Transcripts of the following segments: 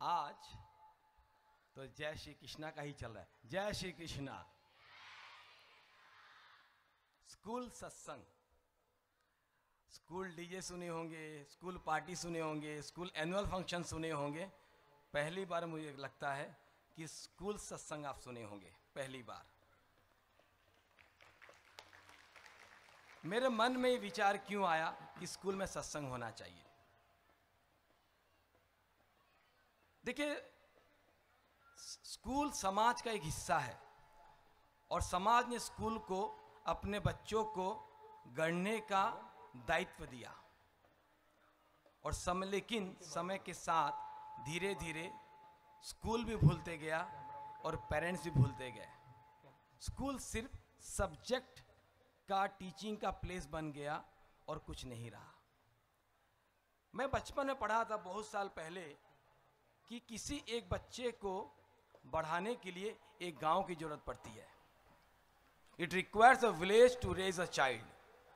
आज तो जय श्री कृष्णा का ही चल रहा है। जय श्री कृष्णा। स्कूल सत्संग, स्कूल डीजे सुने होंगे, स्कूल पार्टी सुने होंगे, स्कूल एनुअल फंक्शन सुने होंगे। पहली बार मुझे लगता है कि स्कूल सत्संग आप सुने होंगे, पहली बार। मेरे मन में ये विचार क्यों आया कि स्कूल में सत्संग होना चाहिए। देखिए, स्कूल समाज का एक हिस्सा है और समाज ने स्कूल को अपने बच्चों को गढ़ने का दायित्व दिया और लेकिन समय के साथ धीरे धीरे स्कूल भी भूलते गया और पेरेंट्स भी भूलते गए। स्कूल सिर्फ सब्जेक्ट का, टीचिंग का प्लेस बन गया और कुछ नहीं रहा। मैं बचपन में पढ़ा था बहुत साल पहले कि किसी एक बच्चे को बढ़ाने के लिए एक गांव की जरूरत पड़ती है। It requires a village to raise a child.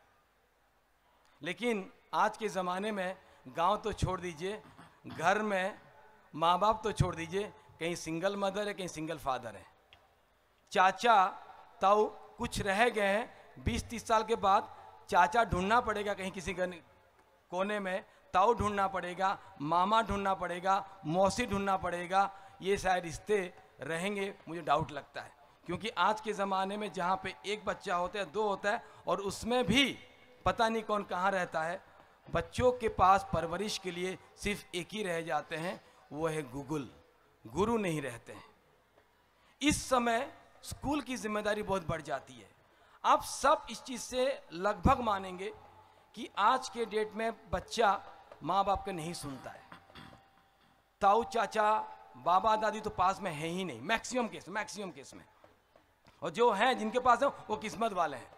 लेकिन आज के ज़माने में गांव तो छोड़ दीजिए, घर में माँ बाप तो छोड़ दीजिए, कहीं सिंगल मदर है, कहीं सिंगल फादर है। चाचा ताऊ कुछ रह गए हैं, 20-30 साल के बाद चाचा ढूंढना पड़ेगा कहीं किसी कोने में, ताऊ ढूंढना पड़ेगा, मामा ढूंढना पड़ेगा, मौसी ढूंढना पड़ेगा। ये शायद रिश्ते रहेंगे, मुझे डाउट लगता है। क्योंकि आज के ज़माने में जहाँ पे एक बच्चा होता है, 2 होता है, और उसमें भी पता नहीं कौन कहाँ रहता है। बच्चों के पास परवरिश के लिए सिर्फ एक ही रह जाते हैं, वो है गूगल। गुरु नहीं रहते हैं। इस समय स्कूल की जिम्मेदारी बहुत बढ़ जाती है। आप सब इस चीज़ से लगभग मानेंगे कि आज के डेट में बच्चा माँ बाप के नहीं सुनता है। ताऊ चाचा बाबा दादी तो पास में है ही नहीं, मैक्सिमम केस में। और जो हैं जिनके पास है वो किस्मत वाले हैं।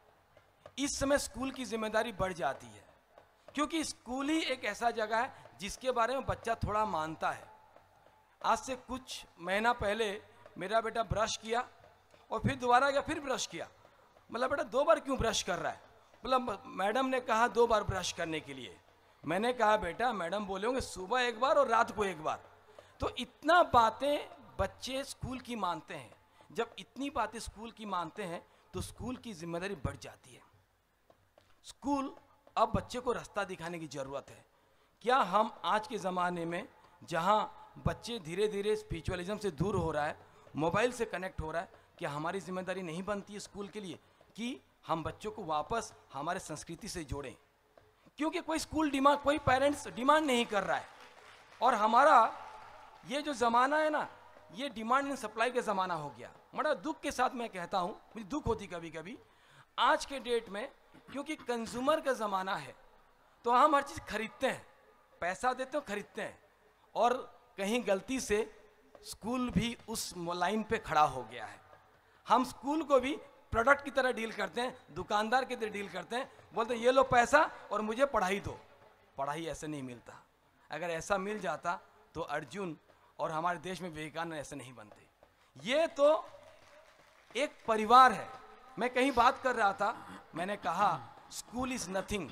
इस समय स्कूल की जिम्मेदारी बढ़ जाती है, क्योंकि स्कूल ही एक ऐसा जगह है जिसके बारे में बच्चा थोड़ा मानता है। आज से कुछ महीना पहले मेरा बेटा ब्रश किया और फिर दोबारा गया, फिर ब्रश किया। मतलब बेटा 2 बार क्यों ब्रश कर रहा है? मतलब मैडम ने कहा 2 बार ब्रश करने के लिए। मैंने कहा बेटा मैडम बोले होंगे सुबह 1 बार और रात को 1 बार। तो इतना बातें बच्चे स्कूल की मानते हैं। जब इतनी बातें स्कूल की मानते हैं तो स्कूल की जिम्मेदारी बढ़ जाती है। स्कूल अब बच्चे को रास्ता दिखाने की जरूरत है। क्या हम आज के ज़माने में जहां बच्चे धीरे धीरे स्पिरिचुअलिज्म से दूर हो रहा है, मोबाइल से कनेक्ट हो रहा है, क्या हमारी जिम्मेदारी नहीं बनती है स्कूल के लिए कि हम बच्चों को वापस हमारे संस्कृति से जोड़ें? क्योंकि कोई स्कूल डिमांड, कोई पेरेंट्स डिमांड नहीं कर रहा है। और हमारा ये जो ज़माना है ना, ये डिमांड एंड सप्लाई का ज़माना हो गया। बड़ा दुख के साथ मैं कहता हूँ, मुझे दुख होती कभी कभी आज के डेट में, क्योंकि कंज्यूमर का ज़माना है तो हम हर चीज़ खरीदते हैं, पैसा देते हो खरीदते हैं। और कहीं गलती से स्कूल भी उस लाइन पे खड़ा हो गया है। हम स्कूल को भी प्रोडक्ट की तरह डील करते हैं, दुकानदार की तरह डील करते हैं। बोलते हैं ये लो पैसा और मुझे पढ़ाई दो। पढ़ाई ऐसे नहीं मिलता। अगर ऐसा मिल जाता तो अर्जुन और हमारे देश में विवेकानंद ऐसे नहीं बनते। ये तो एक परिवार है। मैं कहीं बात कर रहा था, मैंने कहा school is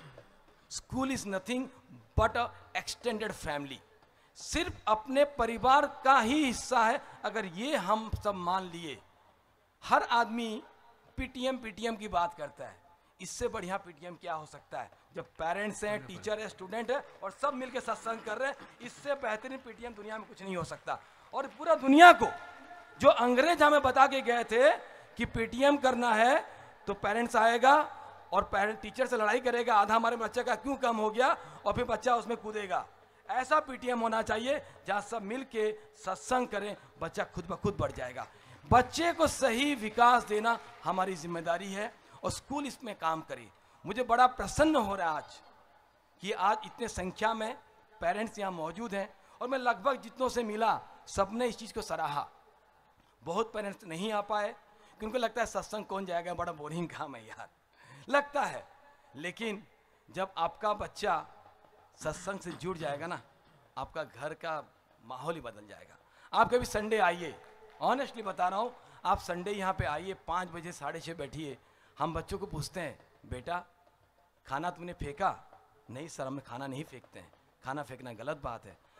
nothing but a extended family. सिर्फ अपने परिवार का ही हिस्सा है। अगर ये हम सब मान लिए, हर आदमी पीटीएम की बात करता है। इससे बढ़िया पीटीएम क्या हो सकता है? जब पेरेंट्स हैं, टीचर है, स्टूडेंट है और सब मिलकर सत्संग कर रहे हैं, इससे बेहतरीन पीटीएम दुनिया में कुछ नहीं हो सकता। और पूरा दुनिया को जो अंग्रेज हमें बता के गए थे कि पीटीएम करना है तो पेरेंट्स आएगा और पेरेंट टीचर से लड़ाई करेगा, आधा हमारे बच्चे का क्यों कम हो गया, और फिर बच्चा उसमें कूदेगा। ऐसा पीटीएम होना चाहिए जहां सब मिलके सत्संग करें, बच्चा खुद ब खुद बढ़ जाएगा। बच्चे को सही विकास देना हमारी जिम्मेदारी है और स्कूल इसमें काम करे। मुझे बड़ा प्रसन्न हो रहा है आज कि आज इतने संख्या में पेरेंट्स यहाँ मौजूद हैं और मैं लगभग जितनों से मिला सबने इस चीज़ को सराहा। बहुत पेरेंट्स नहीं आ पाए क्योंकि उनको लगता है सत्संग कौन जाएगा, बड़ा बोरिंग काम है यार, लगता है। लेकिन जब आपका बच्चा सत्संग से जुड़ जाएगा ना, आपका घर का माहौल ही बदल जाएगा। आप कभी संडे आइए, ऑनेस्टली बता रहा हूँ, आप संडे यहाँ पे आइए, 5 बजे 6:30 बैठिए। हम बच्चों को पूछते हैं बेटा खाना तुमने फेंका? नहीं सर, हम खाना नहीं फेंकते हैं, खाना फेंकना गलत बात है।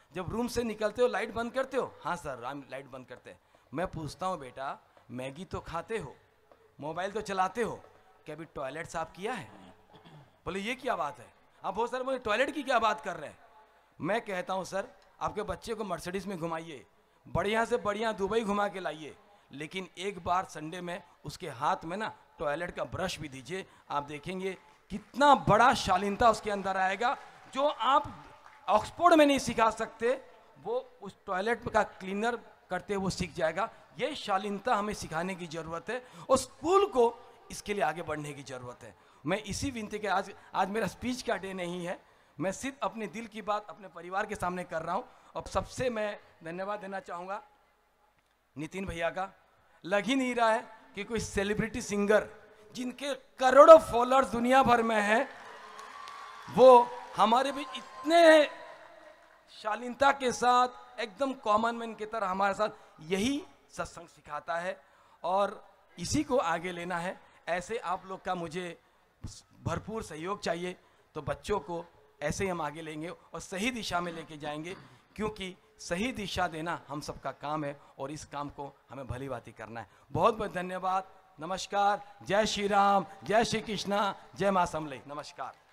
जब रूम से निकलते हो लाइट बंद करते हो? हाँ सर, हम लाइट बंद करते हैं। मैं पूछता हूँ बेटा, मैगी तो खाते हो, मोबाइल तो चलाते हो, क्या अभी टॉयलेट साफ किया है? बोले ये क्या बात है, आप बहुत सारे बोले टॉयलेट की क्या बात कर रहे हैं? मैं कहता हूँ सर, आपके बच्चे को मर्सिडीज में घुमाइए, बढ़िया से बढ़िया दुबई घुमा के लाइए, लेकिन एक बार संडे में उसके हाथ में ना टॉयलेट का ब्रश भी दीजिए। आप देखेंगे कितना बड़ा शालीनता उसके अंदर आएगा, जो आप ऑक्सफोर्ड में नहीं सिखा सकते, वो उस टॉयलेट का क्लीनर करते हुए वो सीख जाएगा। ये शालीनता हमें सिखाने की ज़रूरत है और स्कूल को इसके लिए आगे बढ़ने की ज़रूरत है। मैं इसी विनती के आज मेरा स्पीच का डे नहीं है, मैं सिर्फ अपने दिल की बात अपने परिवार के सामने कर रहा हूँ। और सबसे मैं धन्यवाद देना चाहूँगा नितिन भैया का। लग ही नहीं रहा है कि कोई सेलिब्रिटी सिंगर जिनके करोड़ों फॉलोअर्स दुनिया भर में हैं, वो हमारे भी इतने शालीनता के साथ एकदम कॉमन मैन की तरह हमारे साथ यही सत्संग सिखाता है और इसी को आगे लेना है। ऐसे आप लोग का मुझे भरपूर सहयोग चाहिए, तो बच्चों को ऐसे ही हम आगे लेंगे और सही दिशा में लेके जाएंगे, क्योंकि सही दिशा देना हम सबका काम है और इस काम को हमें भली भांति करना है। बहुत बहुत धन्यवाद, नमस्कार, जय श्री राम, जय श्री कृष्णा, जय मां समले, नमस्कार।